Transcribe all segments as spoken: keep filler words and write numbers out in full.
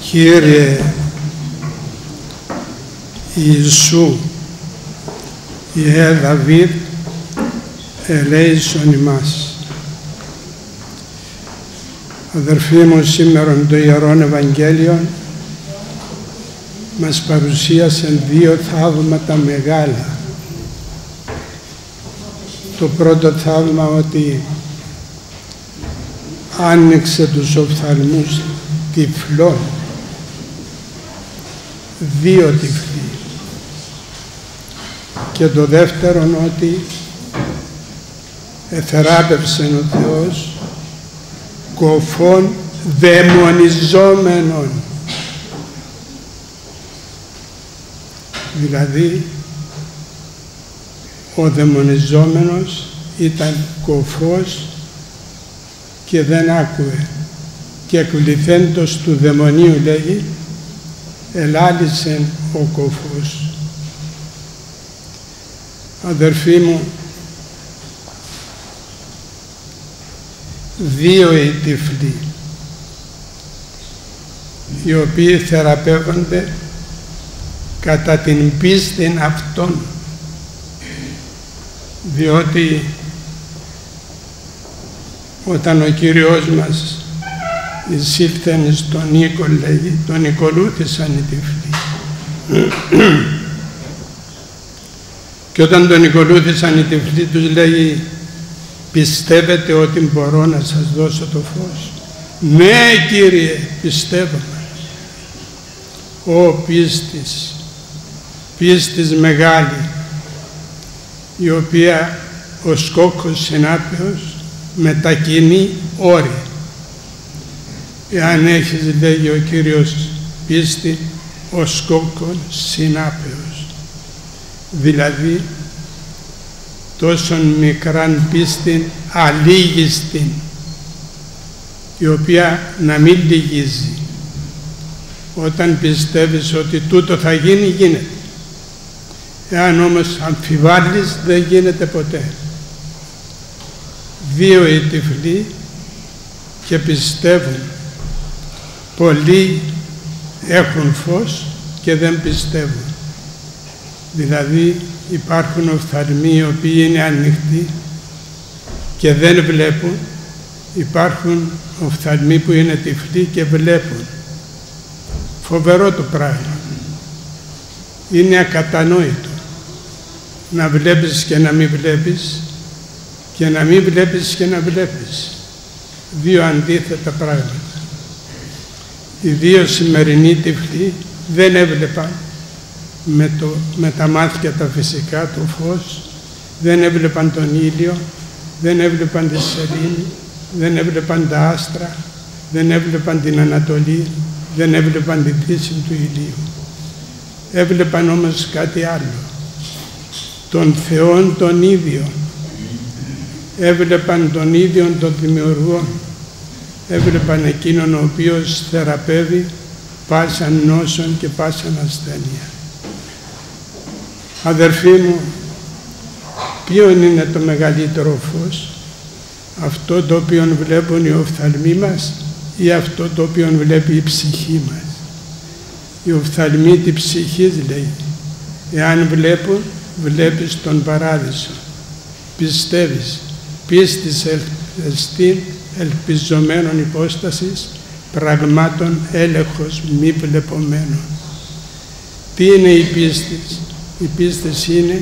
Κύριε Ιησού, Ιε Δαβίδ, ελέησον ημάς. Αδερφοί μου, σήμερα το Ιερόν Ευαγγέλιο μας παρουσίασε δύο θαύματα μεγάλα. Το πρώτο θαύμα ότι άνοιξε τους οφθαλμούς τυφλών, δύο τυφλοί. Και το δεύτερο ότι εθεράπευσε ο Θεός κοφών δαιμονιζόμενων. Δηλαδή ο δαιμονιζόμενος ήταν κοφός και δεν άκουε, και εκβληθέντος του δαιμονίου, λέγει, ελάλησε ο κοφός. Αδερφοί μου, δύο οι τυφλοί, οι οποίοι θεραπεύονται κατά την πίστη αυτών, διότι όταν ο Κύριος μας εισήλθεν στον οίκο, λέγει, τον ακολούθησαν οι τυφλοί. Και όταν τον ακολούθησαν οι τυφλοί, τους λέει, πιστεύετε ότι μπορώ να σας δώσω το φως? Ναι, Κύριε, πιστεύουμε. Ω πίστης, πίστης μεγάλη, η οποία ο σκόκος συνάπεως μετακινεί όρη. Εάν έχεις, λέγει ο Κύριος, πίστη, ο σκόκος συνάπεως. Δηλαδή, τόσον μικράν πίστη αλίγιστη, η οποία να μην λυγίζει. Όταν πιστεύεις ότι τούτο θα γίνει, γίνεται. Εάν όμως αμφιβάλλεις, δεν γίνεται ποτέ. Δύο οι τυφλοί και πιστεύουν. Πολλοί έχουν φως και δεν πιστεύουν. Δηλαδή υπάρχουν οφθαλμοί οι οποίοι είναι ανοιχτοί και δεν βλέπουν. Υπάρχουν οφθαλμοί που είναι τυφλοί και βλέπουν. Φοβερό το πράγμα. Είναι ακατανόητο να βλέπεις και να μην βλέπεις και να μην βλέπεις και να βλέπεις. Δύο αντίθετα πράγματα. Οι δύο σημερινοί τυφλοί δεν έβλεπαν με, το, με τα μάτια τα φυσικά, το φως, δεν έβλεπαν τον ήλιο, δεν έβλεπαν τη σελήνη, δεν έβλεπαν τα άστρα, δεν έβλεπαν την Ανατολή, δεν έβλεπαν τη δύση του ηλίου. Έβλεπαν όμως κάτι άλλο, τον Θεόν τον ίδιο. Έβλεπαν τον ίδιο τον Δημιουργό. Έβλεπαν εκείνον ο οποίος θεραπεύει πάσαν νόσον και πάσαν ασθένεια. Αδερφοί μου, ποιο είναι το μεγαλύτερο φως? Αυτό το οποίο βλέπουν οι οφθαλμοί μας ή αυτό το οποίο βλέπει η ψυχή μας? Οι οφθαλμοί της ψυχής, λέει. Εάν βλέπουν, βλέπεις τον παράδεισο. Πιστεύεις. Πίστης εστίν ελπιζομένων υπόστασης, πραγμάτων έλεγχος μη βλεπομένων. Τι είναι η πίστη? Η πίστη είναι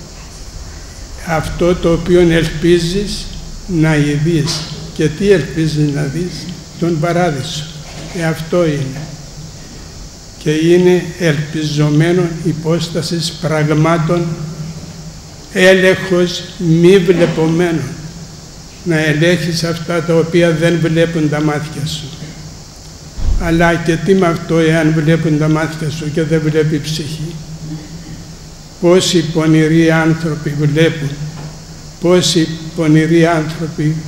αυτό το οποίο ελπίζεις να ειδείς. Και τι ελπίζεις να δεις? Τον παράδεισο. Ε, αυτό είναι. Και είναι ελπιζομένων υπόστασης, πραγμάτων έλεγχος μη βλεπομένων. Να ελέγχεις αυτά τα οποία δεν βλέπουν τα μάτια σου. Αλλά και τι με αυτό εάν βλέπουν τα μάτια σου και δεν βλέπει η ψυχή? Πόσοι πονηροί άνθρωποι βλέπουν, πόσοι πονηροί άνθρωποι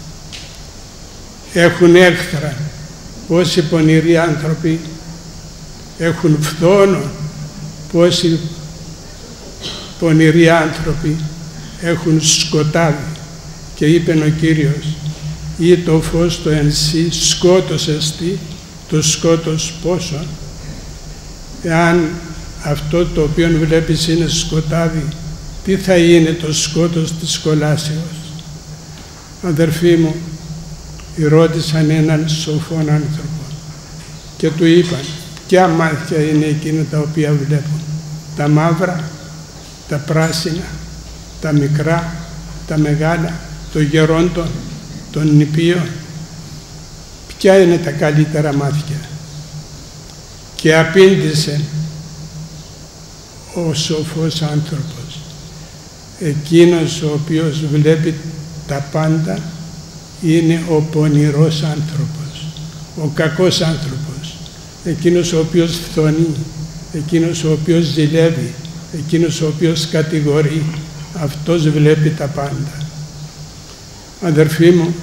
έχουν έχθρα, πόσοι πονηροί άνθρωποι έχουν φθόνο, πόσοι πονηροί άνθρωποι έχουν σκοτάδι. Και είπε ο Κύριος, ή το φως το εν σύ σκότωσες τι, το σκότος πόσο, εάν αυτό το οποίο βλέπεις είναι σκοτάδι, τι θα είναι το σκότος της κολάσεως. Αδερφοί μου, ρώτησαν έναν σοφόν άνθρωπο και του είπαν, ποια μάτια είναι εκείνα τα οποία βλέπουν, τα μαύρα, τα πράσινα, τα μικρά, τα μεγάλα, το γερόντο, των νηπίων, ποια είναι τα καλύτερα μάτια? Και απήντησε ο σοφός άνθρωπος, εκείνος ο οποίος βλέπει τα πάντα είναι ο πονηρός άνθρωπος, ο κακός άνθρωπος, εκείνος ο οποίος φθονεί, εκείνος ο οποίος ζηλεύει, εκείνος ο οποίος κατηγορεί, αυτός βλέπει τα πάντα. Αδερφοί μου,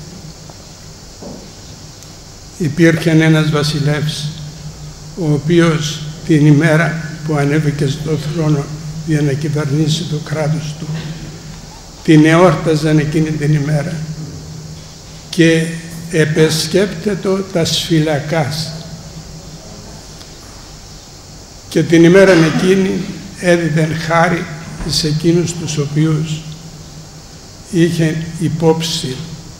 υπήρχε ένας βασιλεύς, ο οποίος την ημέρα που ανέβηκε στο θρόνο για να κυβερνήσει το κράτος του, την εόρταζαν εκείνη την ημέρα και επεσκέπτεται τα σφυλακάς, και την ημέρα εκείνη έδιδεν χάρη σε εκείνους τους οποίους είχε υπόψη.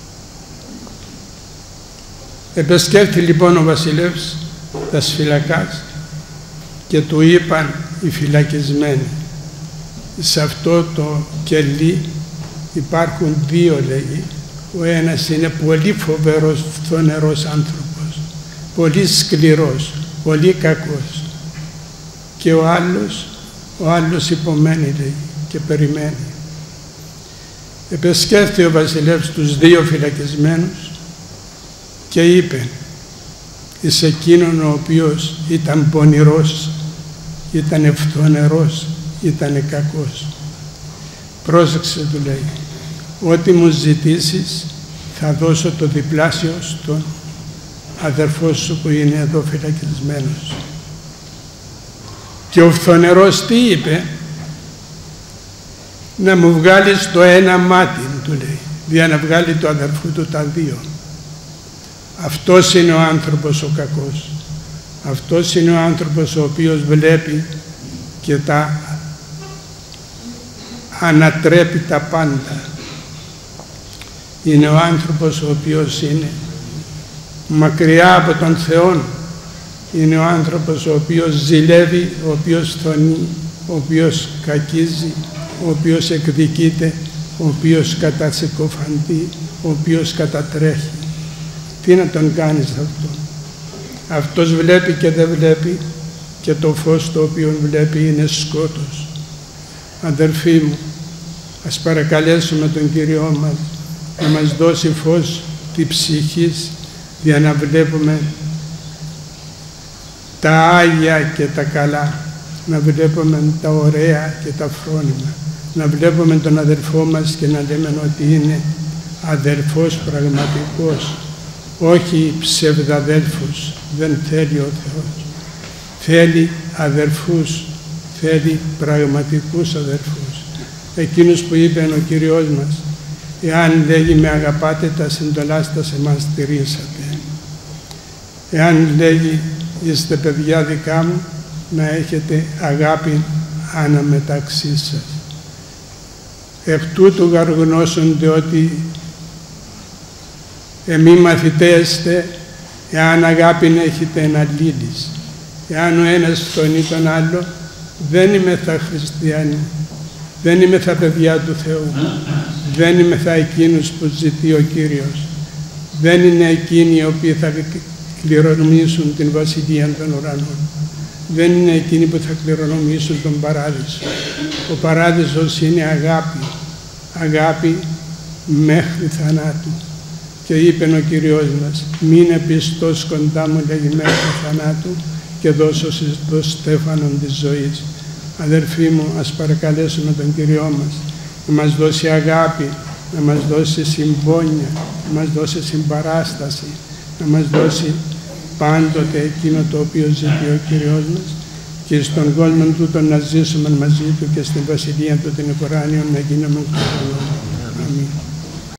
Επεσκέφθη λοιπόν ο βασιλεύς τα σφυλακάς και του είπαν οι φυλακισμένοι, σε αυτό το κελί υπάρχουν δύο, λέγει. Ο ένας είναι πολύ φοβερός, φθονερός άνθρωπος, πολύ σκληρός, πολύ κακός, και ο άλλος, ο άλλος υπομένει, λέει, και περιμένει. Επεσκέφθη ο βασιλεύς τους δύο φυλακισμένους και είπε εις εκείνον ο οποίος ήταν πονηρός, ήταν ευθονερός, ήταν κακός, πρόσεξε, του λέει, ό,τι μου ζητήσεις θα δώσω το διπλάσιο στον αδερφό σου που είναι εδώ φυλακισμένος. Και ο φθονερός τι είπε? Να μου βγάλεις το ένα μάτι, του λέει, για να βγάλει το αδερφού του τα δύο. Αυτός είναι ο άνθρωπος ο κακός. Αυτός είναι ο άνθρωπος ο οποίος βλέπει και τα ανατρέπει τα πάντα. Είναι ο άνθρωπος ο οποίος είναι μακριά από τον Θεό. Είναι ο άνθρωπος ο οποίος ζηλεύει, ο οποίος θονεί, ο οποίος κακίζει, ο οποίος εκδικείται, ο οποίος κατασυκοφαντεί, ο οποίος κατατρέχει. Τι να τον κάνεις αυτό? Αυτός βλέπει και δεν βλέπει, και το φως το οποίο βλέπει είναι σκότος. Αδερφοί μου, ας παρακαλέσουμε τον Κύριό μας να μας δώσει φως τη ψυχής για να βλέπουμε τα Άγια και τα καλά, να βλέπουμε τα ωραία και τα φρόνημα, να βλέπουμε τον αδελφό μας και να λέμε ότι είναι αδελφός πραγματικός, όχι ψευδαδέλφους. Δεν θέλει ο Θεός. Θέλει αδελφούς, θέλει πραγματικούς αδελφούς. Εκείνους που είπε ο Κύριος μας, εάν λέγει με αγαπάτε, τα συντολάς σε μας τηρήσατε. Εάν λέγει είστε παιδιά δικά μου, να έχετε αγάπη αναμεταξύ σας. Εκ τούτου γαργνώσονται ότι εμεί μαθητέστε, εάν αγάπη έχετε να λύτης. Εάν ο ένας φθονεί τον άλλο, δεν είμαι θα χριστιανοί, δεν είμαι θα παιδιά του Θεού, δεν είμαι θα εκείνους που ζητεί ο Κύριος, δεν είναι εκείνοι οι οποίοι θα κληρονομήσουν την Βασιλεία των Ουρανών, δεν είναι εκείνοι που θα κληρονομήσουν τον Παράδεισο. Ο Παράδεισος είναι αγάπη, αγάπη μέχρι θανάτου. Και είπε ο Κύριος μας, μείνε πιστός κοντά μου, λέγει, μέχρι θανάτου, και δώσω το στέφανον της ζωής. Αδερφοί μου, ας παρακαλέσουμε τον Κύριό μας να μας δώσει αγάπη, να μας δώσει συμπόνια, να μας δώσει συμπαράσταση, να μας δώσει πάντοτε εκείνο το οποίο ζητεί ο Κύριος μας, και στον κόσμο τούτο να ζήσουμε μαζί Του και στην Βασιλεία Του την Ουράνιον να γίνουμε Αμήν.